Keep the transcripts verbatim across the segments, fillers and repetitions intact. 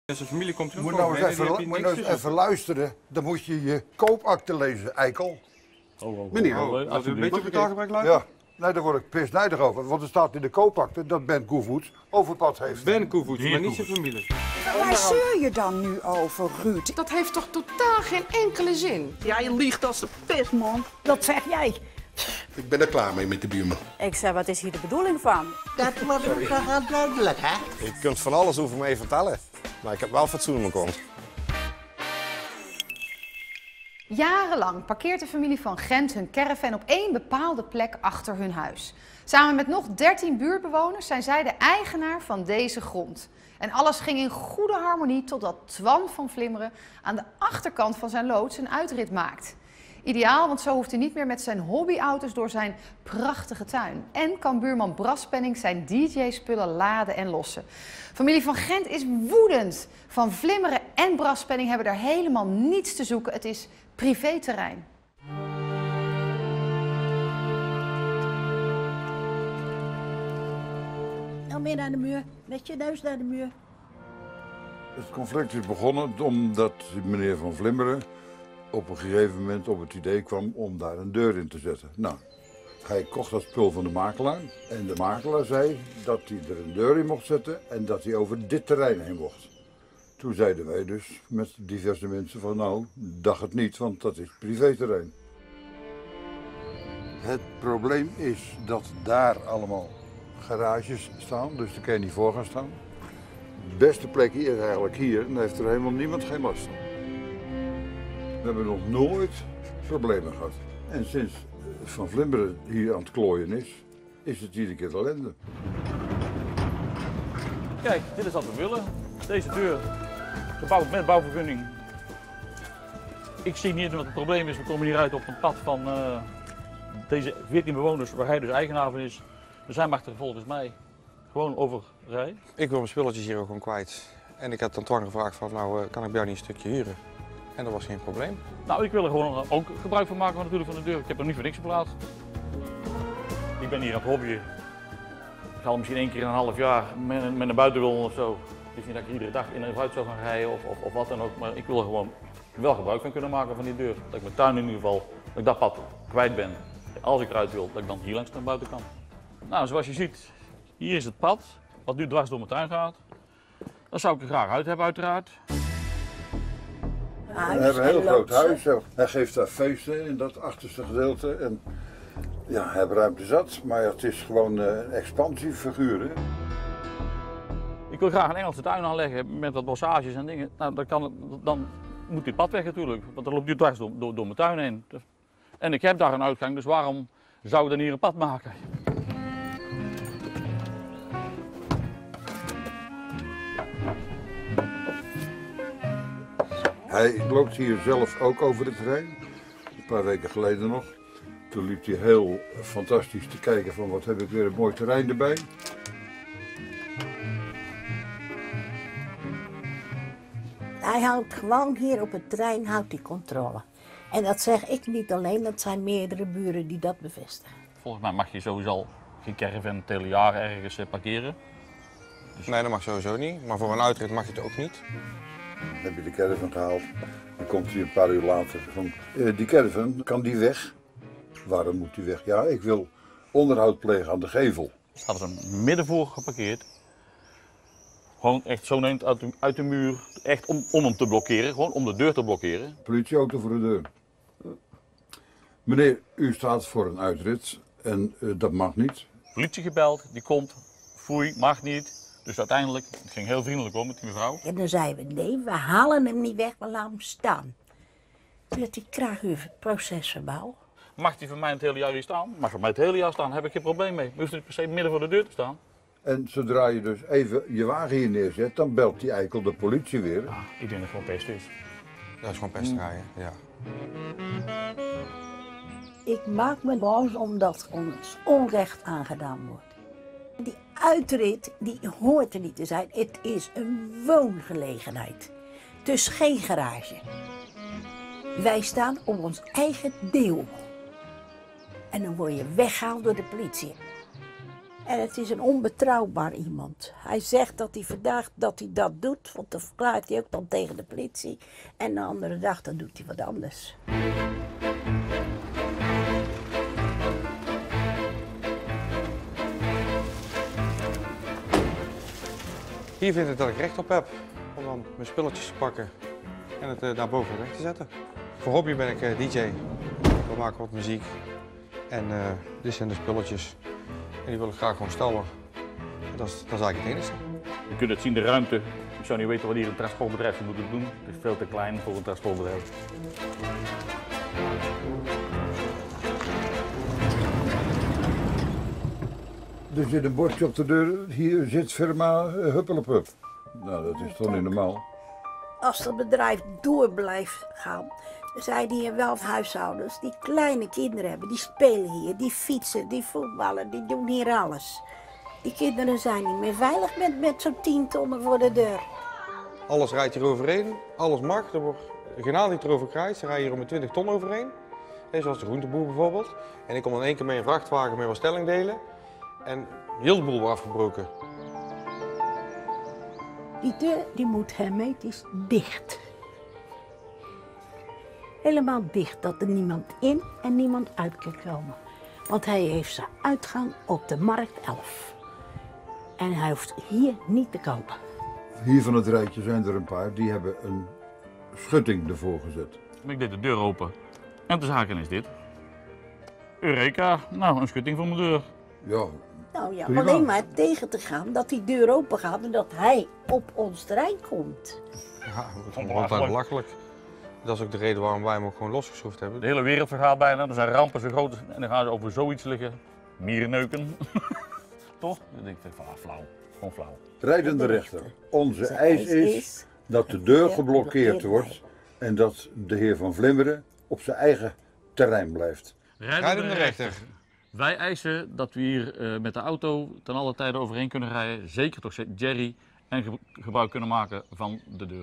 Zijn familie komt Je moet nou eens even, moet nou eens even luisteren. Dan moet je je koopakte lezen, eikel. Oh, oh, Meneer, oh, oh, als u een beetje Mag taalgebruik luistert? Ja, nee, daar word ik pisnijdig over. Want er staat in de koopakte dat Ben Koevoets overpad heeft. Ben Koevoets, maar niet zijn familie. Waar zeur je dan nu over, Ruud? Dat heeft toch totaal geen enkele zin? Ja, je liegt als de pest, man. Dat zeg jij. Ik ben er klaar mee met de buurman. Ik zei, wat is hier de bedoeling van? Dat was wel duidelijk, hè? Je kunt van alles over me vertellen, maar ik heb wel fatsoen in mijn kont. Jarenlang parkeert de familie van Gent hun caravan op één bepaalde plek achter hun huis. Samen met nog dertien buurtbewoners zijn zij de eigenaar van deze grond. En alles ging in goede harmonie totdat Twan van Vlimmeren aan de achterkant van zijn loods een uitrit maakt. Ideaal, want zo hoeft hij niet meer met zijn hobbyauto's door zijn prachtige tuin. En kan buurman Braspenning zijn D J-spullen laden en lossen. Familie van Gent is woedend. Van Vlimmeren en Braspenning hebben daar helemaal niets te zoeken. Het is privéterrein. Nou meer naar de muur. Met je neus naar de muur. Het conflict is begonnen omdat meneer Van Vlimmeren op een gegeven moment op het idee kwam om daar een deur in te zetten. Nou, hij kocht dat spul van de makelaar en de makelaar zei dat hij er een deur in mocht zetten en dat hij over dit terrein heen mocht. Toen zeiden wij dus met diverse mensen van nou, dag het niet, want dat is privéterrein. Het probleem is dat daar allemaal garages staan, dus daar kan je niet voor gaan staan. De beste plekje is eigenlijk hier en daar heeft er helemaal niemand geen last van. We hebben nog nooit problemen gehad. En sinds Van Vlimmeren hier aan het klooien is, is het iedere keer ellende. Kijk, dit is wat we willen. Deze deur, gebouwd met bouwvergunning. Ik zie niet wat het probleem is. We komen hier uit op een pad van uh, deze veertien bewoners waar hij dus eigenaar van is. Dus hij mag er volgens mij gewoon over rijden. Ik wil mijn spulletjes hier ook gewoon kwijt. En ik heb dan Twan gevraagd van nou, kan ik bij jou niet een stukje huren? En dat was geen probleem. Nou, ik wil er gewoon ook gebruik van maken van, natuurlijk van de deur. Ik heb er niet voor niks geplaatst. Ik ben hier aan het hobbyen. Ik ga misschien één keer in een half jaar met, met een buitenwil of zo. Het is niet dat ik iedere dag in en uit zou gaan rijden of, of, of wat dan ook. Maar ik wil er gewoon wel gebruik van kunnen maken van die deur. Dat ik mijn tuin in ieder geval, dat ik dat pad kwijt ben. Als ik eruit wil, dat ik dan hier langs naar buiten kan. Nou, zoals je ziet, hier is het pad, wat nu dwars door mijn tuin gaat. Dat zou ik er graag uit hebben, uiteraard. We hebben een heel groot huis. Hij geeft daar feesten in dat achterste gedeelte. En ja, hij heeft ruimte zat, maar het is gewoon een expansiefiguur. Hè? Ik wil graag een Engelse tuin aanleggen met wat bossages en dingen. Nou, dan, kan het, dan moet dit pad weg natuurlijk, want dan loopt nu dwars door, door, door mijn tuin heen. En ik heb daar een uitgang, dus waarom zou ik dan hier een pad maken? Hij loopt hier zelf ook over het terrein. Een paar weken geleden nog. Toen liep hij heel fantastisch te kijken van wat heb ik weer een mooi terrein erbij. Hij houdt gewoon hier op het terrein houdt hij controle. En dat zeg ik niet alleen, dat zijn meerdere buren die dat bevestigen. Volgens mij mag je sowieso geen caravan het hele jaar ergens parkeren. Dus... Nee, dat mag sowieso niet. Maar voor een uitrit mag je het ook niet. Dan heb je de caravan gehaald. Dan komt hij een paar uur later van, uh, die caravan, kan die weg? Waarom moet die weg? Ja, ik wil onderhoud plegen aan de gevel. Er staat er midden voor geparkeerd. Gewoon echt zo neemt uit de, uit de muur, echt om, om hem te blokkeren, gewoon om de deur te blokkeren. Politieauto voor de deur. Meneer, u staat voor een uitrit en uh, dat mag niet. Politie gebeld, die komt, foei, mag niet. Dus uiteindelijk, het ging heel vriendelijk om met die mevrouw. En dan zeiden we, nee, we halen hem niet weg, we laten hem staan. Toen had hij graag uw procesverbaal. Mag hij voor mij het hele jaar hier staan? Mag voor mij het hele jaar staan, heb ik geen probleem mee. Je hoeft niet per se midden voor de deur te staan. En zodra je dus even je wagen hier neerzet, dan belt die eikel de politie weer. Ja, ik denk dat het gewoon pest is. Dat is gewoon pesterij, ja. Ik maak me boos omdat ons onrecht aangedaan wordt. Die uitrit, die hoort er niet te zijn. Het is een woongelegenheid. Dus geen garage. Wij staan op ons eigen deel. En dan word je weggehaald door de politie. En het is een onbetrouwbaar iemand. Hij zegt dat hij vandaag dat hij dat doet, want dan verklaart hij ook dan tegen de politie. En de andere dag dan doet hij wat anders. Hier vind ik dat ik recht op heb om dan mijn spulletjes te pakken en het uh, daar boven weg te zetten. Voor hobby ben ik uh, D J. We maken wat muziek en uh, dit zijn de spulletjes en die wil ik graag gewoon stallen. Dat is, dat is eigenlijk het enige. Je kunt het zien, de ruimte. Ik zou niet weten wat hier een transportbedrijf zou moeten doen. Het is veel te klein voor een transportbedrijf. Er zit een bordje op de deur, hier zit firma uh, Huppelepup. Nou, dat is toch niet normaal. Als het bedrijf door blijft gaan, dan zijn hier wel huishoudens die kleine kinderen hebben. Die spelen hier, die fietsen, die voetballen, die doen hier alles. Die kinderen zijn niet meer veilig met, met zo'n tien tonnen voor de deur. Alles rijdt hier overheen, alles mag. Er wordt geen aanliter over krijgt. Ze rijden hier om met twintig ton overheen. Hey, zoals de groenteboer bijvoorbeeld. En ik kom dan één keer met een vrachtwagen met wat stellingdelen. En heel de boel wordt afgebroken. Die deur die moet hermetisch dicht. Helemaal dicht, dat er niemand in en niemand uit kan komen. Want hij heeft zijn uitgang op de Markt elf. En hij hoeft hier niet te komen. Hier van het rijtje zijn er een paar, die hebben een schutting ervoor gezet. Ik deed de deur open en de zaken is dit. Eureka, nou een schutting voor mijn deur. Ja. Nou ja, Prima. alleen maar tegen te gaan dat die deur open gaat en dat hij op ons terrein komt. Ja, dat is altijd belachelijk. Dat is ook de reden waarom wij hem ook gewoon losgeschroefd hebben. De hele wereld vergaat bijna, er zijn rampen zo groot en dan gaan ze over zoiets liggen. Mierenneuken. Toch? Dan denk ik van ah, flauw, gewoon flauw. Rijdende rechter, onze eis is dat de deur geblokkeerd wordt en dat de heer Van Vlimmeren op zijn eigen terrein blijft. Rijdende rechter. Wij eisen dat we hier uh, met de auto ten alle tijde overheen kunnen rijden, zeker toch Jerry, en ge gebruik kunnen maken van de deur.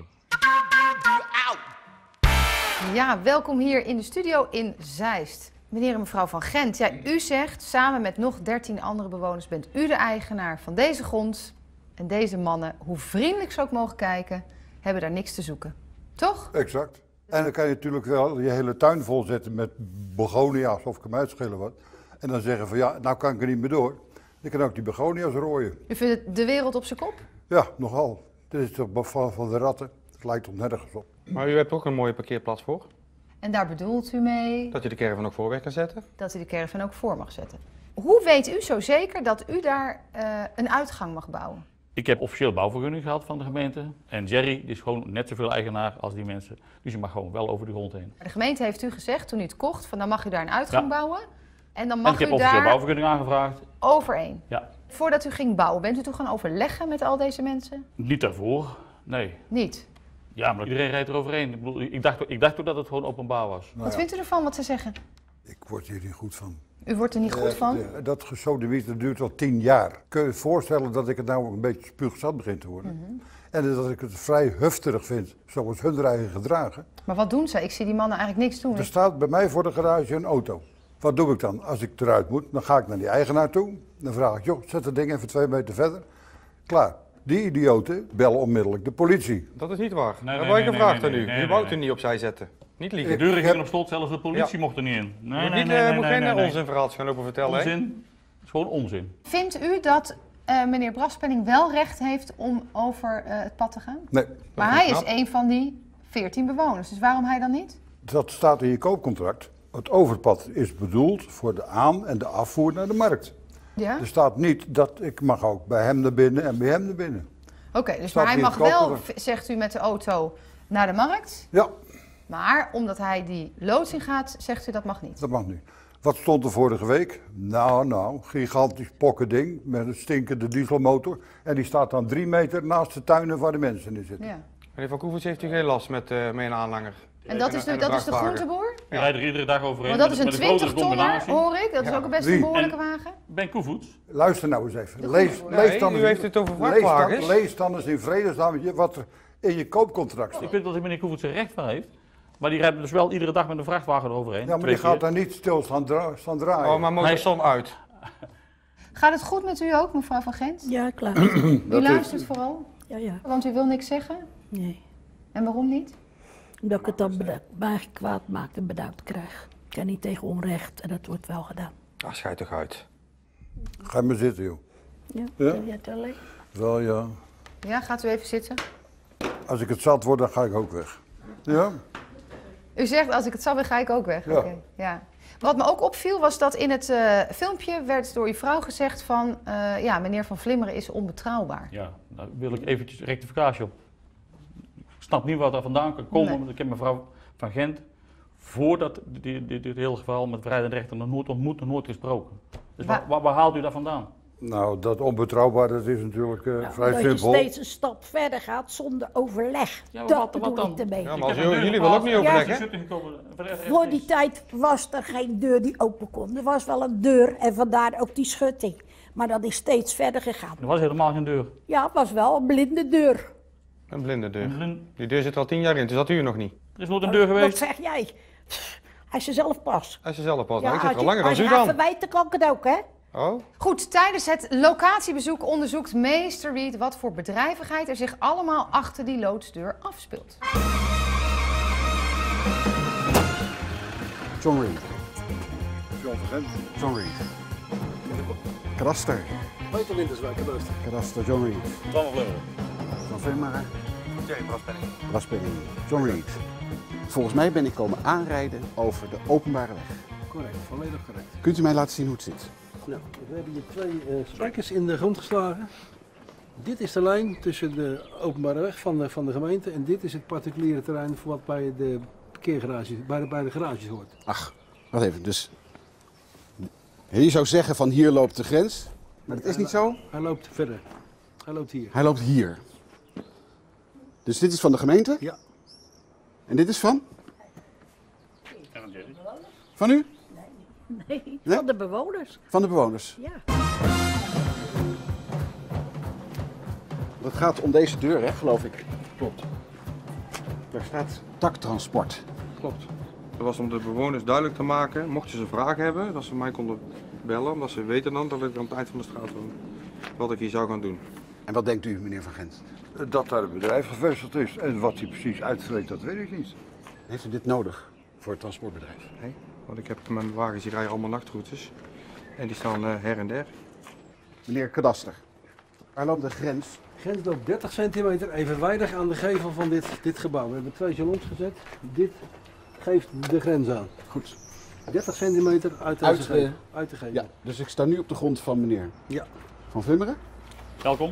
Ja, welkom hier in de studio in Zeist. Meneer en mevrouw Van Gent, ja, u zegt samen met nog dertien andere bewoners bent u de eigenaar van deze grond. En deze mannen, hoe vriendelijk ze ook mogen kijken, hebben daar niks te zoeken. Toch? Exact. En dan kan je natuurlijk wel je hele tuin vol zetten met begonia's of kan mij uitschelen wat. En dan zeggen van ja, nou kan ik er niet meer door. Je kan ook die begonia's rooien. U vindt het de wereld op zijn kop? Ja, nogal. Dit is toch van, van de ratten. Het lijkt op nergens op. Maar u hebt ook een mooie parkeerplaats voor. En daar bedoelt u mee? Dat je de caravan ook voor weg kan zetten. Dat u de caravan ook voor mag zetten. Hoe weet u zo zeker dat u daar uh, een uitgang mag bouwen? Ik heb officieel bouwvergunning gehad van de gemeente. En Jerry die is gewoon net zoveel eigenaar als die mensen. Dus je mag gewoon wel over de grond heen. De gemeente heeft u gezegd toen u het kocht, van dan mag u daar een uitgang ja. bouwen. En dan mag en ik heb u officieel daar bouwvergunning aangevraagd. Overeen. Ja. Voordat u ging bouwen, bent u toen gaan overleggen met al deze mensen? Niet daarvoor, nee. Niet? Ja, maar iedereen rijdt er overheen. Ik, bedoel, ik, dacht, ik dacht ook dat het gewoon openbaar was. Nou, wat ja. vindt u ervan wat ze zeggen? Ik word hier niet goed van. U wordt er niet goed van? Uh, dat gesodemiet, dat duurt al tien jaar. Kun je je voorstellen dat ik het nou een beetje spuugzat begin te worden? Mm-hmm. En dat ik het vrij hufterig vind, zoals hun eigen gedragen. Maar wat doen ze? Ik zie die mannen eigenlijk niks doen. Er staat bij mij voor de garage een auto. Wat doe ik dan? Als ik eruit moet, dan ga ik naar die eigenaar toe. Dan vraag ik, joh, zet dat ding even twee meter verder. Klaar. Die idioten bellen onmiddellijk de politie. Dat is niet waar. Nee, nee, dat heb ik nee, gevraagd nee, aan u. nee, nee, u wou nee, er niet opzij zetten. Niet liegen. De deuren gingen op slot, zelfs de politie ja. mocht er niet in. Nee, moet nee, niet, nee, nee, moet nee, geen nee, nee. onzinverhaaltjes gaan lopen vertellen. Onzin. Hè? Het is gewoon onzin. Vindt u dat uh, meneer Braspenning wel recht heeft om over uh, het pad te gaan? Nee. Maar hij is een van die veertien bewoners, dus waarom hij dan niet? Dat staat in je koopcontract. Het overpad is bedoeld voor de aan- en de afvoer naar de markt. Ja? Er staat niet dat ik mag ook bij hem naar binnen en bij hem naar binnen. Oké, okay, dus maar hij mag wel, zegt u, met de auto naar de markt? Ja. Maar omdat hij die loods in gaat, zegt u dat mag niet? Dat mag niet. Wat stond er vorige week? Nou, nou, gigantisch pokkending met een stinkende dieselmotor. En die staat dan drie meter naast de tuinen waar de mensen in zitten. Ja. Meneer Van Koevoets heeft u geen last met, uh, met een aanhanger? En dat, en, is, de, dat is de groenteboer? Ik ja. rijd er iedere dag overheen. Maar dat is een twintig tonner, hoor ik. Dat ja. is ook een best een behoorlijke wagen. Ben Koevoets. Luister nou eens even. Lees, lees, nee, dan u eens, heeft het over lees, dan, lees dan eens in vredesnaam wat er in je koopcontract staat. Ik weet dat meneer Koevoets er recht van heeft. Maar die rijdt dus wel iedere dag met een vrachtwagen eroverheen. Ja, maar die gaat daar niet stil staan, dra staan draaien. Oh, maar motor stond uit. Gaat het goed met u ook, mevrouw Van Gent? Ja, klaar. U Dat is- luistert vooral, Ja, ja. want u wil niks zeggen? Nee. En waarom niet? Omdat ik het dan bedankt, maar kwaad maakt en bedankt krijg. Ik kan niet tegen onrecht en dat wordt wel gedaan. Ah, schijt toch uit. Ga maar zitten, joh. Ja, Ja? tel je het alleen? Wel ja. Ja, gaat u even zitten. Als ik het zat word, dan ga ik ook weg. Ja? U zegt, als ik het zou ben, ga ik ook weg. Ja. Oké, ja. Wat me ook opviel was dat in het uh, filmpje werd door uw vrouw gezegd van... Uh, ja, meneer Van Vlimmeren is onbetrouwbaar. Ja, daar wil ik eventjes rectificatie op. Ik snap niet wat er vandaan kan komen, Nee. want ik heb mevrouw Van Gent... voordat dit, dit, dit hele geval met vrijheid en rechten nog nooit ontmoet, nog nooit gesproken. Dus Waar- waar, waar, waar haalt u dat vandaan? Nou, dat onbetrouwbaar, dat is natuurlijk uh, Ja, vrij dat simpel. je steeds een stap verder gaat zonder overleg. Ja, maar dat wat- wat bedoel dan? ik ermee. Ja, Ik maar als heb een jullie deur willen ook niet geplaatst, overleggen. er is een schutting gekomen, voor de rest Voor die niks. tijd was er geen deur die open kon. Er was wel een deur en vandaar ook die schutting. Maar dat is steeds verder gegaan. Er was helemaal geen deur. Ja, het was wel een blinde deur. Een blinde deur. Een blin- Die deur zit er al tien jaar in, dus dat u nog niet. Er is nooit een deur Wat geweest. zeg jij? Hij is er zelf pas. Hij is er zelf pas. Ja, Nou, ik zit er als al je- langer als dan u je gaat dan. verwijten kan ik het ook, hè? Oh? Goed, tijdens het locatiebezoek onderzoekt meester Reed wat voor bedrijvigheid er zich allemaal achter die loodsdeur afspeelt. John Reed. John van Gent. John Reed. Kadaster. Peter Winterswijk, kadaster. Kadaster John Reed. Van Vlimmeren. Van Vlimmeren. Jerry Braspenning. Raspenning. John Reed. Volgens mij ben ik komen aanrijden over de openbare weg. Correct, volledig correct. Kunt u mij laten zien hoe het zit? Nou, we hebben hier twee uh, spijkers in de grond geslagen. Dit is de lijn tussen de openbare weg van de, van de gemeente en dit is het particuliere terrein voor wat bij de parkeergarage, bij de, bij de garages hoort. Ach, wacht even. Dus je zou zeggen van hier loopt de grens, maar dat is niet zo. Hij loopt verder. Hij loopt hier. Hij loopt hier. Dus dit is van de gemeente? Ja. En dit is van? En van Jerry. Van u? Nee, Nee? van de bewoners. Van de bewoners. Ja. Het gaat om deze deur, hè, geloof ik. Klopt. Daar staat taktransport. Klopt. Dat was om de bewoners duidelijk te maken, mochten ze vragen hebben, dat ze mij konden bellen, omdat ze weten dan dat ik aan het eind van de straat woon. Wat ik hier zou gaan doen. En wat denkt u, meneer Van Gent? Dat daar een bedrijf gevestigd is. En wat hij precies uitvreet, dat weet ik niet. Heeft u dit nodig voor het transportbedrijf? Nee, want ik heb mijn wagens, die rijden allemaal nachtroutes. En die staan uh, her en der. Meneer Kadaster, waar loopt de grens? Grens loopt dertig centimeter evenwijdig aan de gevel van dit, dit gebouw. We hebben twee jalons gezet. Dit geeft de grens aan. Goed. dertig centimeter uit deze Uit de- gevel. Uit de gevel. Ja, dus ik sta nu op de grond van meneer Ja. Van Vlimmeren. Welkom.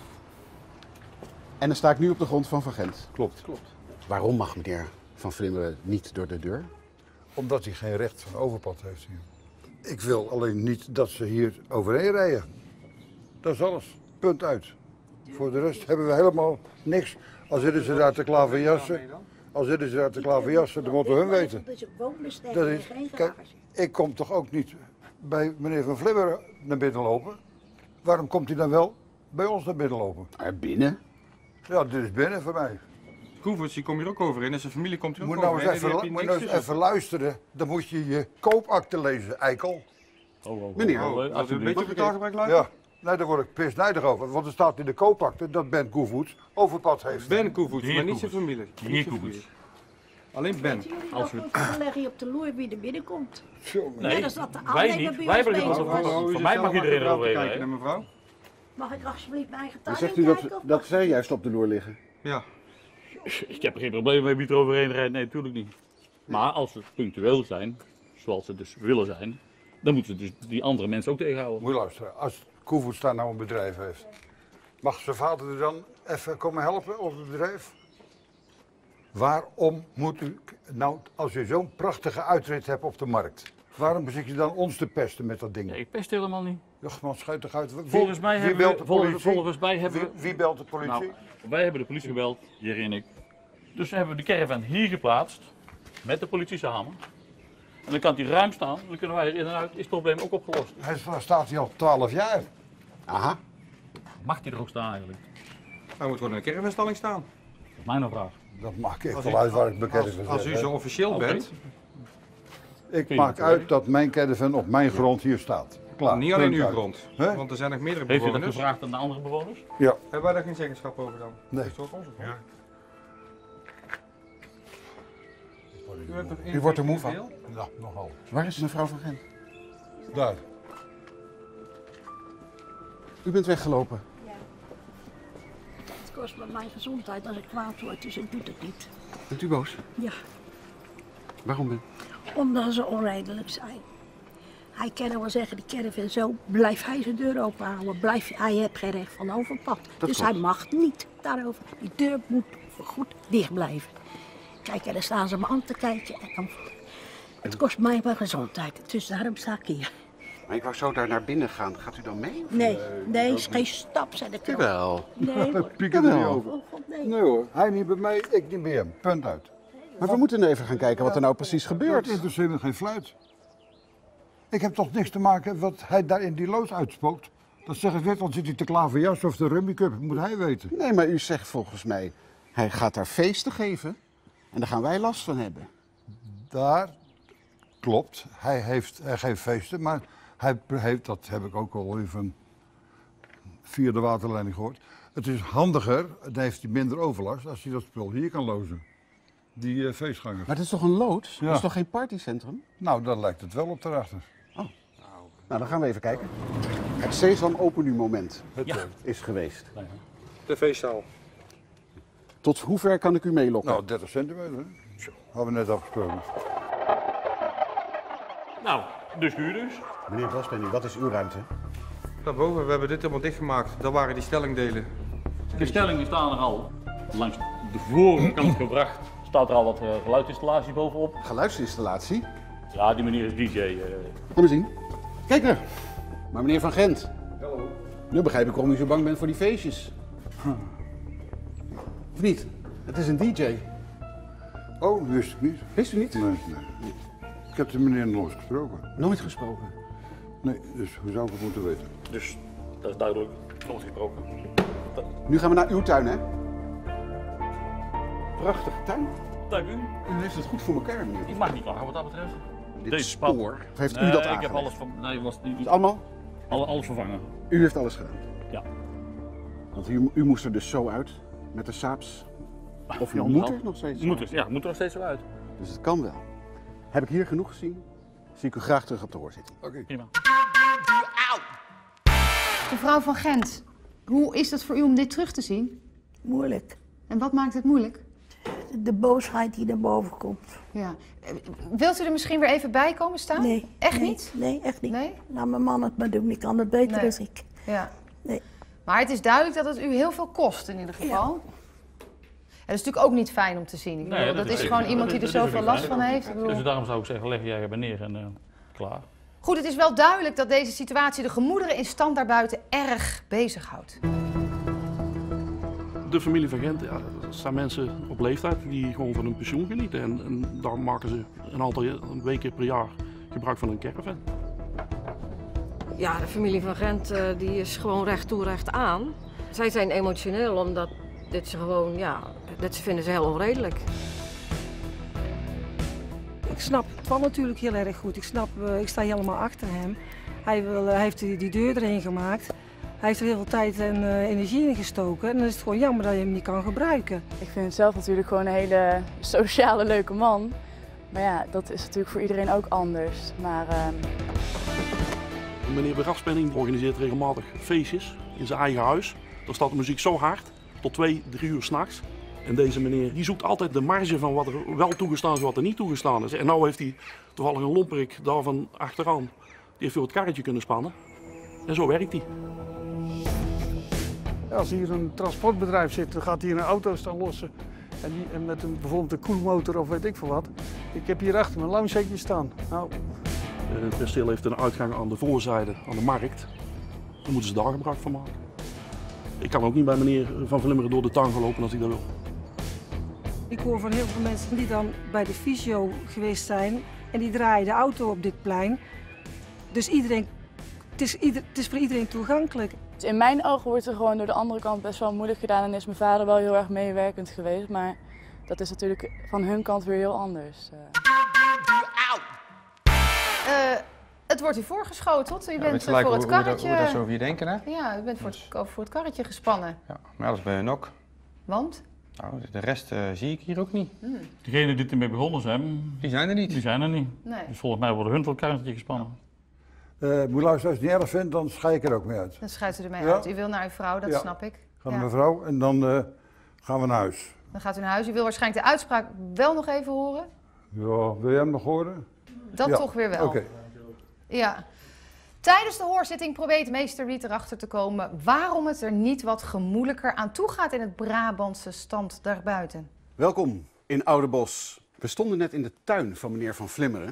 En dan sta ik nu op de grond van Van Gent. Klopt. Klopt. Waarom mag meneer Van Vlimmeren niet door de deur? Omdat hij geen recht van overpad heeft hier. Ik wil alleen niet dat ze hier overheen rijden. Dat is alles. Punt uit. Voor de rest hebben we helemaal niks. Al zitten ze daar te klaverjassen, al zitten ze daar te klaverjassen, dat moeten hun weten. Dat is een woonbestemming, Dat is, geen kijk, garage. ik kom toch ook niet bij meneer Van Vlimmeren naar binnen lopen? Waarom komt hij dan wel bij ons naar binnen lopen? Er binnen? Ja, dit is binnen voor mij. Koevoets, die komt hier ook overheen en zijn familie komt hier ook Moet nou overheen. eens en die even, heb moet je nou niks eens even luisteren. Dan moet je je koopakte lezen, eikel. Oh, oh, Meneer, oh, oh, tussen. Oh, dat u een alsjeblieft. beetje op de taalgebruik luidt? Ja, nee, daar word ik pisnijdig over. Want er staat in de koopakte dat Ben Koevoets overpad heeft. Ben Koevoets, Heer maar niet zijn Koevoets. familie. Heer Niet zijn Koevoets. familie. Alleen Ben. Jullie Als nog we- goed, dan leg je op de loer wie er binnenkomt. Jongen. Nee, Net als dat de wij aannemer niet. bij Wij ons hebben de bezig grond. was. Oh, u Voor zit mij zelf mag iedereen achterover te eroverheen, kijken hè? naar mevrouw. Mag ik alsjeblieft mijn eigen Dan tuin zegt u dat, kijken, of dat mag zij ik juist op de loer liggen. Ja. Ik heb er geen probleem mee wie er overheen rijdt. Nee, natuurlijk niet. Maar als ze punctueel zijn, zoals ze dus willen zijn, dan moeten ze dus die andere mensen ook tegenhouden. Moet je luisteren, als Koevoets daar nou een bedrijf heeft, mag zijn vader er dan even komen helpen op het bedrijf? Waarom moet u, nou als je zo'n prachtige uitrit hebt op de markt, waarom zit je dan ons te pesten met dat ding? Nee, ik pest helemaal niet. Ja, man, schuit toch uit. Wie, Volgens mij wie hebben belt we, de volgens, politie? volgens mij hebben Wie, we, wie belt de politie? nou, wij hebben de politie gebeld, Jerry en ik. Dus hebben we de caravan hier geplaatst, met de politie samen. En dan kan die ruim staan, dan kunnen wij er in en uit, is het probleem ook opgelost. Hij sta- staat hier al twaalf jaar. Aha. Mag die er ook staan eigenlijk? Hij moet gewoon in een caravanstalling staan. Dat is mijn vraag. Dat maakt echt Als wel u- uit waar ik bekend Als, van als zeg, u hè. zo officieel Oké. bent, Ik maak uit dat mijn caravan op mijn grond hier staat. Klaar. Niet alleen Punt uw uit. grond, Hè? want er zijn nog meerdere Heeft u dat bewoners. gevraagd aan de andere bewoners? Ja. Hebben wij daar geen zeggenschap over dan? Nee. Dat is toch onze grond? Ja. U, hebt toch U wordt er moe van. veel? Ja, nogal. Waar is mevrouw van Gent? Daar. U bent weggelopen. Het kost me mijn gezondheid als ik kwaad word, dus ik doe het niet. Bent u boos? Ja, Waarom ben omdat ze onredelijk zijn. Hij kan wel zeggen, die caravan zo, blijft hij zijn deur open houden. Blijf, hij heeft geen recht van overpad. Dat Dus klopt. hij mag niet daarover. Die deur moet goed dicht blijven. Kijk, en dan staan ze me aan te kijken. En dan, het kost mij mijn gezondheid, dus daarom sta ik hier. Maar ik wou zo daar naar binnen gaan. Gaat u dan mee? Of? Nee, nee, is geen stap, zei de krant. Jawel. Nee hoor. Piek er niet Jawel. over. Oh, God, nee. Nee hoor, hij niet bij mij, ik niet bij hem. Punt uit. Maar we moeten even gaan kijken wat er nou precies Dat gebeurt. interesseert me geen fluit. Ik heb toch niks te maken wat hij daar in die loods uitspookt. Dat zeg ik net, dan zit hij te klaverjas of de Rummy Cup, moet hij weten. Nee, maar u zegt volgens mij, hij gaat daar feesten geven. En daar gaan wij last van hebben. Daar klopt, hij heeft er geen feesten, maar hij heeft, dat heb ik ook al even via de waterleiding gehoord. Het is handiger, dan heeft hij minder overlast als hij dat spul hier kan lozen. Die uh, feestgangers. Maar het is toch een loods? Ja. Dat is toch geen partycentrum? Nou, daar lijkt het wel op daarachter. Nou, dan gaan we even kijken. Het Sesam Open Nu moment Het, eh, is geweest. De feestzaal. Tot hoe ver kan ik u meelokken? Nou, dertig centimeter, hè? Zo, hadden we net afgesproken. Nou, de schuur dus. Meneer Blaspenning, wat is uw ruimte? Daarboven, we hebben dit helemaal dichtgemaakt. Dat waren die stellingdelen. De stellingen staan er al. Langs de voorkant gebracht staat er al wat uh, geluidsinstallatie bovenop. Geluidsinstallatie? Ja, die meneer is D J. Uh, Laat maar zien. Kijk er. Maar meneer Van Gent. Hallo. Nu begrijp ik waarom u zo bang bent voor die feestjes. Of niet? Het is een D J. Oh, wist ik niet. Wist u niet? Nee, nee. Ik heb de meneer nog nooit gesproken. Nooit gesproken. Nee, dus hoe zou ik het moeten weten? dus dat is duidelijk. Nooit gesproken. Nu gaan we naar uw tuin, hè? Prachtige tuin. Dank u. U heeft het goed voor elkaar, meneer. Ik mag niet klagen wat dat betreft. Dit Deze pad. spoor. Of heeft Nee, u dat ik aangelegd? heb alles van. Nee, was niet, Dus allemaal? alle, alles vervangen. U heeft alles gedaan? Ja. Want u, u moest er dus zo uit, met de saaps. Of u Ja, moet onderhand. er nog steeds zo Moet uit. er, ja, moet er nog steeds zo uit. Dus het kan wel. Heb ik hier genoeg gezien? Zie ik u graag terug op de hoorzitting. Oké. Prima. Mevrouw van Gent, hoe is het voor u om dit terug te zien? Moeilijk. En wat maakt het moeilijk? De boosheid die naar boven komt. Ja. Eh, Wilt u er misschien weer even bij komen staan? Nee. Echt nee, niet? Nee, echt niet. Nee? Laat mijn man het maar doen, ik kan het beter Nee. dan ik. Ja. Nee. Maar het is duidelijk dat het u heel veel kost in ieder geval. En dat is natuurlijk ook niet fijn om te zien. Ik Nee, bedoel, dat dat is is zeker. gewoon iemand die er Dat is- dat is zoveel ook last niet van fijn. heeft. Ik bedoel- Dus daarom zou ik zeggen, leg jij erbij neer en uh, klaar. Goed, het is wel duidelijk dat deze situatie de gemoederen in stand daarbuiten erg bezighoudt. De familie van Gent, ja, dat zijn mensen op leeftijd die gewoon van hun pensioen genieten. En, en daar maken ze een aantal weken per jaar gebruik van een caravan. Ja, de familie van Gent uh, die is gewoon recht toe, recht aan. Zij zijn emotioneel omdat dit ze gewoon, ja, dit ze vinden ze heel onredelijk. Ik snap het wel natuurlijk heel erg goed. Ik, snap, uh, ik sta helemaal achter hem. Hij, wil, uh, hij heeft die, die deur erin gemaakt. Hij heeft er heel veel tijd en uh, energie in gestoken. En dan is het gewoon jammer dat je hem niet kan gebruiken. Ik vind het zelf natuurlijk gewoon een hele sociale, leuke man. Maar ja, dat is natuurlijk voor iedereen ook anders. Maar, uh... Meneer Berafspenning organiseert regelmatig feestjes in zijn eigen huis. Daar staat de muziek zo hard, tot twee, drie uur s'nachts. En deze meneer die zoekt altijd de marge van wat er wel toegestaan is en wat er niet toegestaan is. En nu heeft hij toevallig een lomperik daarvan achteraan. Die heeft voor het karretje kunnen spannen. En zo werkt hij. Als hier een transportbedrijf zit, dan gaat hier een auto staan lossen. En, die, en met een, bijvoorbeeld een koelmotor of weet ik veel wat. Ik heb hier achter mijn loungeetje staan. Nou. Het perceel heeft een uitgang aan de voorzijde, aan de markt. Dan moeten ze daar gebruik van maken. Ik kan ook niet bij meneer Van Vlimmeren door de tuin gaan lopen als hij dat wil. Ik hoor van heel veel mensen die dan bij de fysio geweest zijn en die draaien de auto op dit plein. Dus iedereen, het, is ieder, het is voor iedereen toegankelijk. Dus in mijn ogen wordt er gewoon door de andere kant best wel moeilijk gedaan en is mijn vader wel heel erg meewerkend geweest. Maar dat is natuurlijk van hun kant weer heel anders. Uh, het het wordt u voorgeschoteld. U Ja, bent weet uh, gelijk voor hoe, het hoe, dat, karretje... hoe dat zo over je denken, hè? Ja, u bent voor het, voor het karretje gespannen. Ja, maar dat is bij hun ook. Want? Nou, de rest uh, zie ik hier ook niet. Hmm. Degenen die ermee begonnen zijn, die zijn er niet. Die zijn er niet. Nee. Dus volgens mij worden hun voor het karretje gespannen. Uh, moet luisteren, als je het niet erg vindt, dan schei ik er ook mee uit. Dan schuift u ermee Ja. uit. U wil naar uw vrouw, dat Ja. snap ik. Ga naar Ja. mijn vrouw en dan uh, gaan we naar huis. Dan gaat u naar huis. U wil waarschijnlijk de uitspraak wel nog even horen. Ja, wil jij hem nog horen? Dat Ja. toch weer wel. Oké. Ja. Tijdens de hoorzitting probeert meester Riet erachter te komen waarom het er niet wat gemoedelijker aan toe gaat in het Brabantse stand daarbuiten. Welkom in Oudebos. We stonden net in de tuin van meneer Van Vlimmeren.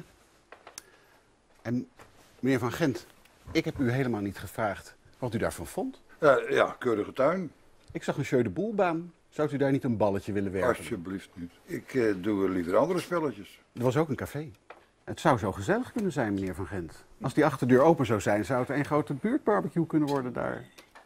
En meneer Van Gent, ik heb u helemaal niet gevraagd wat u daarvan vond. Ja, ja, keurige tuin. Ik zag een jeu de boelbaan. Zou u daar niet een balletje willen werpen? Alsjeblieft niet. Ik uh, doe liever andere spelletjes. Er was ook een café. Het zou zo gezellig kunnen zijn, meneer Van Gent. Als die achterdeur open zou zijn, zou het een grote buurtbarbecue kunnen worden daar.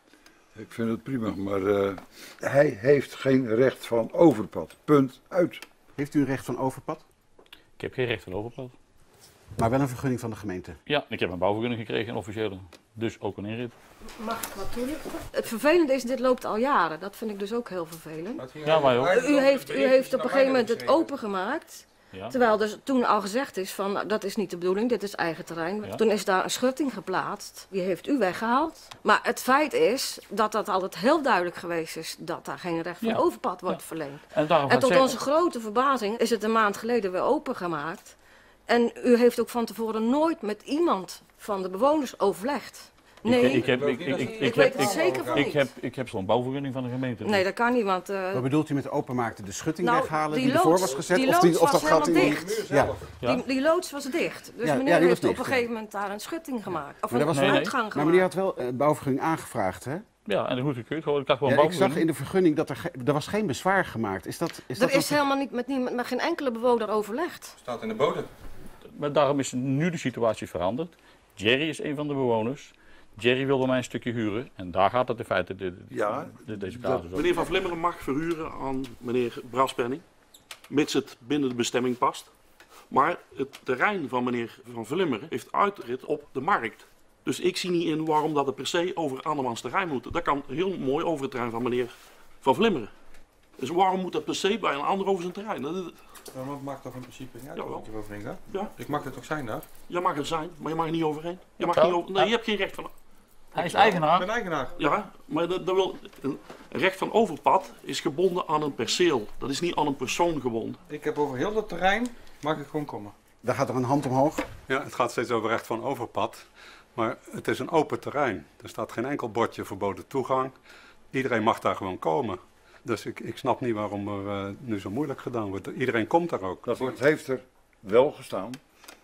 Ik vind het prima, maar uh, hij heeft geen recht van overpad. Punt, uit. Heeft u een recht van overpad? Ik heb geen recht van overpad. Maar wel een vergunning van de gemeente? Ja, ik heb een bouwvergunning gekregen, een officiële. Dus ook een inrit. Mag ik wat toelichten? Het vervelende is, dit loopt al jaren. Dat vind ik dus ook heel vervelend. Ja, wij ook. U heeft, u heeft op een gegeven moment het opengemaakt. Ja. Terwijl dus toen al gezegd is van, nou, dat is niet de bedoeling, dit is eigen terrein. Ja. Toen is daar een schutting geplaatst, die heeft u weggehaald. Maar het feit is dat dat altijd heel duidelijk geweest is dat daar geen recht van Ja. overpad wordt Ja. verleend. En, daarom En gaat tot ze- onze grote verbazing is het een maand geleden weer opengemaakt. En u heeft ook van tevoren nooit met iemand van de bewoners overlegd. Nee, Ik, ik, heb, ik, ik, ik, ik, Ik heb, weet het ik, zeker van ik, niet. heb, ik heb zo'n bouwvergunning van de gemeente. nee, dat kan niet, want... uh, Wat bedoelt u met openmaakte de schutting Nou, weghalen die die, ervoor loods- was gezet? die of, die, loods of was dat gat in helemaal die... dicht. Ja. Ja. Die, die loods was dicht. Dus Ja, meneer ja, die heeft was op dicht, een ja. gegeven moment daar een schutting gemaakt. Of Maar, dat een was Nee, nee. uitgang maar gemaakt. meneer had wel een bouwvergunning aangevraagd, hè? Ja, en dat goed gekeurd. Gewoon, ik had gewoon Ja, een ik zag in bouwvergunning. de vergunning dat er, ge- er was geen bezwaar gemaakt. Is dat, is dat Er is wat- helemaal niet met, niemand, met geen enkele bewoner overlegd. Staat in de bodem. Maar daarom is nu de situatie veranderd. Jerry is een van de bewoners. Jerry wilde mij een stukje huren. En daar gaat het in feite de, de, Ja, de, deze dat- casus over. Meneer Van Vlimmeren mag verhuren aan meneer Braspenning, mits het binnen de bestemming past. Maar het terrein van meneer Van Vlimmeren heeft uitrit op de markt. Dus ik zie niet in waarom dat er per se over andermans terrein moet. Dat kan heel mooi over het terrein van meneer Van Vlimmeren. Dus waarom moet dat per se bij een ander over zijn terrein? Dat, dat- Ja, maar het maakt toch in principe niet uit Jawel. wat je erover heen gaat? Ja. Ik mag het toch zijn daar? je mag er zijn, maar je mag er niet overheen. Je, mag Ja. niet over, nee, je hebt geen recht van... Hij is Ik eigenaar. ben eigenaar. Ja, maar dat, dat wil, een recht van overpad is gebonden aan een perceel. Dat is niet aan een persoon gebonden. Ik heb over heel dat terrein, mag ik gewoon komen. Daar gaat er een hand omhoog. Ja, het gaat steeds over recht van overpad. Maar het is een open terrein. Er staat geen enkel bordje verboden toegang. Iedereen mag daar gewoon komen. Dus ik, ik snap niet waarom er uh, nu zo moeilijk gedaan wordt. Iedereen komt daar ook. Dat woord heeft er wel gestaan.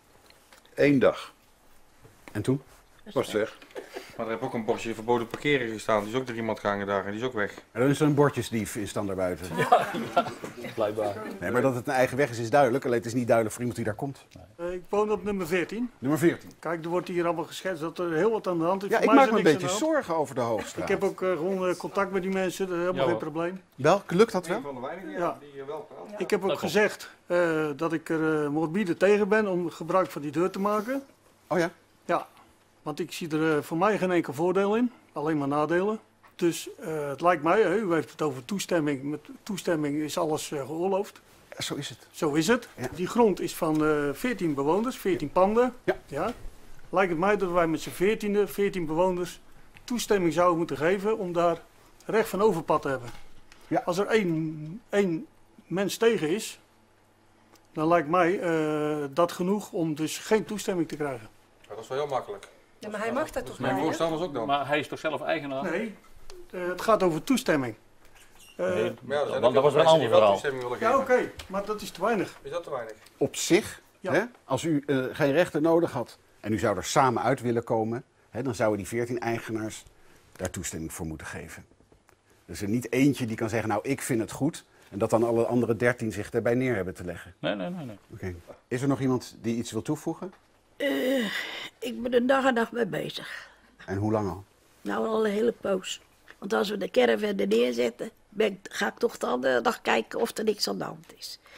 Eén dag. En toen? Was zeg. Maar er heb ook een bordje verboden parkeren gestaan. Die is ook door iemand gehangen daar en die is ook weg. En dan is er een bordjesdief is dan daarbuiten. Blijkbaar. Nee, maar dat het een eigen weg is, is duidelijk. Alleen het is niet duidelijk voor iemand die daar komt. Uh, ik woon op nummer veertien. Nummer veertien. Kijk, er wordt hier allemaal geschetst dat er heel wat aan de hand is. Ja, Voor ik mij maak is me er een niks beetje aan de hand. zorgen over de Hoogstraat. Ik heb ook uh, gewoon uh, contact met die mensen, dat is helemaal Ja, geen hoor. probleem. Wel, lukt dat wel? Een van de weinigen Ja. die uh, wel praat. Ik heb ook Dat klopt. gezegd uh, dat ik er uh, morbide tegen ben om gebruik van die deur te maken. Oh ja? Ja, want ik zie er uh, voor mij geen enkel voordeel in, alleen maar nadelen. Dus uh, het lijkt mij, uh, u heeft het over toestemming, met toestemming is alles uh, geoorloofd. Ja, zo is het. Zo is het. Ja. Die grond is van uh, veertien bewoners, veertien panden. Ja. Ja. Lijkt het mij dat wij met z'n veertiende, veertien bewoners toestemming zouden moeten geven om daar recht van overpad te hebben. Ja. Als er één, één mens tegen is, dan lijkt mij uh, dat genoeg om dus geen toestemming te krijgen. Ja, dat is wel heel makkelijk. Ja, maar hij mag dat toch Mijn niet? voorstanders ook dan. Maar hij is toch zelf eigenaar? Nee, uh, het gaat over toestemming. Uh, Nee, Maar ja, er zijn want ook dat was heel een veel mensen die ander wel verhaal. toestemming willen ja, geven. oké, maar dat is te weinig. Is dat te weinig? Op zich, Ja. hè, als u uh, geen rechten nodig had en u zou er samen uit willen komen, hè, dan zouden die veertien eigenaars daar toestemming voor moeten geven. Dus er niet eentje die kan zeggen, nou ik vind het goed, en dat dan alle andere dertien zich erbij neer hebben te leggen. Nee, nee, nee. nee. Oké. Is er nog iemand die iets wil toevoegen? Uh, ik ben er dag en nacht mee bezig. En hoe lang al? Nou, al een hele poos. Want als we de caravan er neerzetten, ben ik, ga ik toch dan uh, nog kijken of er niks aan de hand is.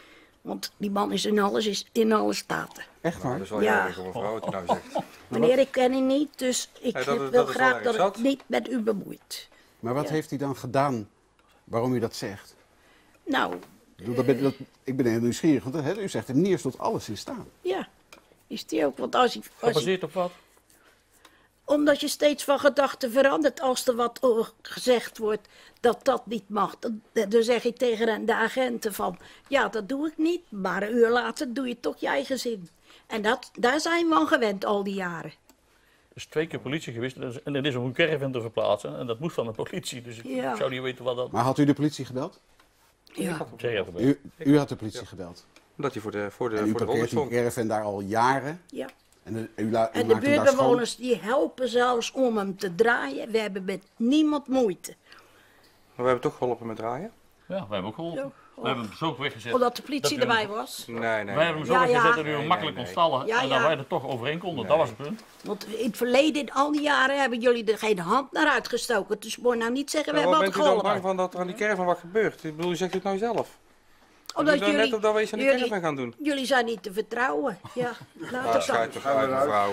Want die man is in alles, is in alle staten. Echt waar? Dat is wel Ja. erg om mevrouw wat u nou zegt. Meneer, ik ken u niet, dus ik Hey, dat is- wil dat is wel graag erg dat zat. het niet met u bemoeit. Maar wat Ja. heeft hij dan gedaan waarom u dat zegt? Nou, Ik, bedoel, dat ben, dat, ik ben heel nieuwsgierig, want hè, u zegt de meneer is tot alles in staat. ja, is die ook. Want als hij, als hij- Gebaseerd op wat? omdat je steeds van gedachten verandert als er wat o- gezegd wordt dat dat niet mag. Dan, dan zeg ik tegen de agenten van, ja, dat doe ik niet. Maar een uur later doe je toch je eigen zin. En dat, daar zijn we aan gewend al die jaren. Er is twee keer politie geweest en er is- en er is om een caravan te verplaatsen. En dat moest van de politie, dus ik Ja. zou niet weten wat dat... Maar had u de politie gebeld? Ja. Zeg even. U, u had de politie gebeld. Omdat hij voor de, voor de, En u voor de ronde parkeert die stond. caravan daar al jaren. Ja. En, de, u la, u En de maakt hem daar buurtbewoners die helpen zelfs om hem te draaien. We hebben met niemand moeite. Maar we hebben toch geholpen met draaien? Ja, wij hebben ook geholpen. Ja. We hebben hem zo weggezet. Omdat de politie dat u hem- erbij was. Nee, nee. Wij hebben hem zo Ja, weggezet ja. dat u hem Nee, makkelijk nee, kon nee. stallen. Ja, en dat ja. wij er toch overheen konden. Nee. Dat was het punt. Want in het verleden, in al die jaren, hebben jullie er geen hand naar uitgestoken. Dus moet nou niet zeggen, we Maar hebben wat altijd bent u dan geholpen. bang van dat er aan die caravan wat gebeurt? Ik bedoel, u zegt het nou zelf. Omdat Doe dan jullie, net op dat we iets aan die jullie- caravan gaan doen. jullie zijn niet te vertrouwen. Ja, laat Ah, het schijt dan. toch uit, mevrouw.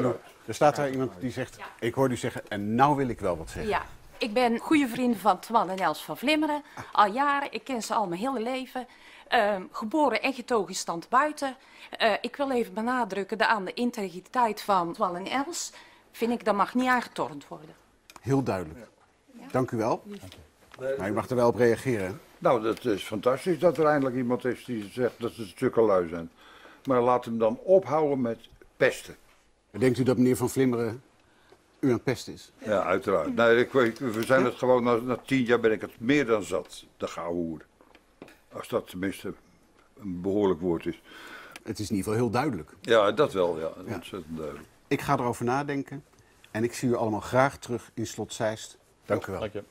Er staat daar iemand die zegt, ik hoor u zeggen, en nou wil ik wel wat zeggen. Ja, ik ben goede vriend van Twan en Els van Vlimmeren. Al jaren, ik ken ze al mijn hele leven. Ehm, geboren en getogen in stand buiten. Eh, ik wil even benadrukken de aan de integriteit van Twan en Els. Vind ik, dat mag niet aangetornd worden. Heel duidelijk. Dank u wel. Maar u mag er wel op reageren. Nou, dat is fantastisch dat er eindelijk iemand is die zegt dat ze stukken lui zijn. Maar laat hem dan ophouden met pesten. Denkt u dat meneer Van Vlimmeren u aan het pesten is? Ja, uiteraard. Nee, ik, weet- we zijn het gewoon, na, na tien jaar ben ik het meer dan zat, de gouden hoer. Als dat tenminste een behoorlijk woord is. Het is in ieder geval heel duidelijk. Ja, dat wel, ja. Ja. Ontzettend duidelijk. Ik ga erover nadenken en ik zie u allemaal graag terug in Slot Zeist. Dank u wel. Dank je.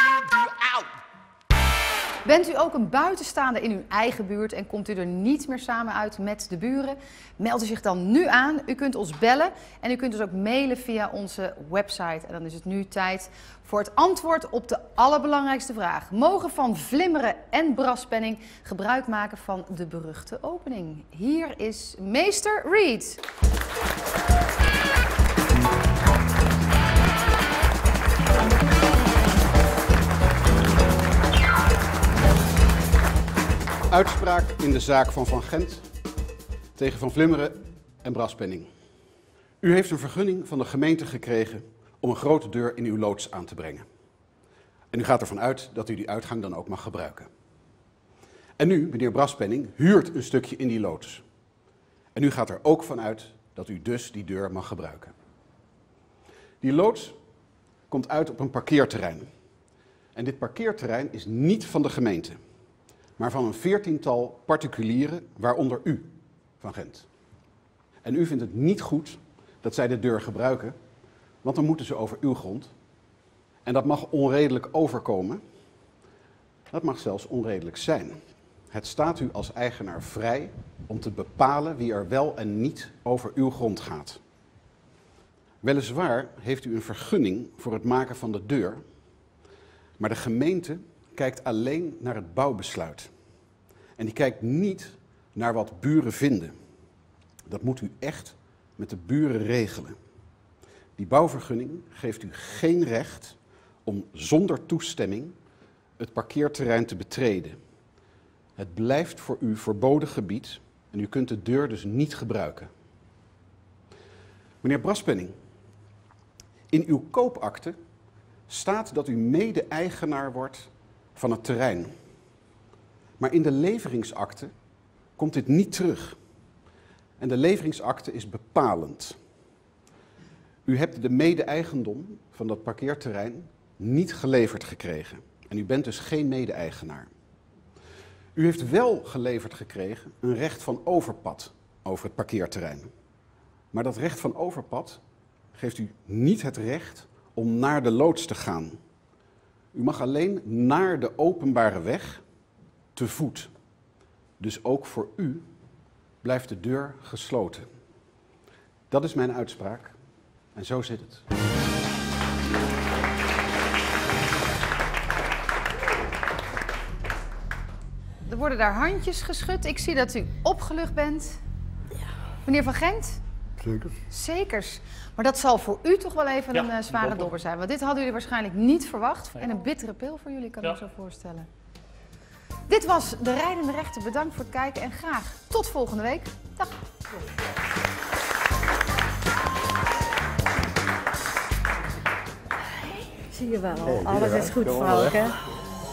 Bent u ook een buitenstaander in uw eigen buurt en komt u er niet meer samen uit met de buren? Meld u zich dan nu aan. U kunt ons bellen en u kunt dus ook mailen via onze website. En dan is het nu tijd voor het antwoord op de allerbelangrijkste vraag. Mogen Van Vlimmeren en Braspenning gebruik maken van de beruchte opening? Hier is meester Reed. Uitspraak in de zaak van Van Gent tegen Van Vlimmeren en Braspenning. U heeft een vergunning van de gemeente gekregen om een grote deur in uw loods aan te brengen. En u gaat ervan uit dat u die uitgang dan ook mag gebruiken. En nu, meneer Braspenning, huurt een stukje in die loods. En u gaat er ook van uit dat u dus die deur mag gebruiken. Die loods komt uit op een parkeerterrein. En dit parkeerterrein is niet van de gemeente, maar van een veertiental particulieren, waaronder u, Van Gent. En u vindt het niet goed dat zij de deur gebruiken, want dan moeten ze over uw grond. En dat mag onredelijk overkomen. Dat mag zelfs onredelijk zijn. Het staat u als eigenaar vrij om te bepalen wie er wel en niet over uw grond gaat. Weliswaar heeft u een vergunning voor het maken van de deur, maar de gemeente kijkt alleen naar het bouwbesluit. En die kijkt niet naar wat buren vinden. Dat moet u echt met de buren regelen. Die bouwvergunning geeft u geen recht om zonder toestemming het parkeerterrein te betreden. Het blijft voor u verboden gebied en u kunt de deur dus niet gebruiken. Meneer Braspenning, in uw koopakte staat dat u mede-eigenaar wordt van het terrein. Maar in de leveringsakte komt dit niet terug. En de leveringsakte is bepalend. U hebt de mede-eigendom van dat parkeerterrein niet geleverd gekregen. En u bent dus geen mede-eigenaar. U heeft wel geleverd gekregen een recht van overpad over het parkeerterrein. Maar dat recht van overpad geeft u niet het recht om naar de loods te gaan. U mag alleen naar de openbare weg te voet. Dus ook voor u blijft de deur gesloten. Dat is mijn uitspraak en zo zit het. Er worden daar handjes geschud. Ik zie dat u opgelucht bent. Meneer Van Gent? Zeker. Zekers. Maar dat zal voor u toch wel even Ja, een uh, zware dobber. dobber zijn. Want dit hadden jullie waarschijnlijk niet verwacht. Nee. En een bittere pil voor jullie, kan ik Ja. me zo voorstellen. Dit was De Rijdende Rechter. Bedankt voor het kijken en graag tot volgende week. Dag. Zie je wel, Hey, alles zie je is wel. goed, Kom maar, vrouwke. hè.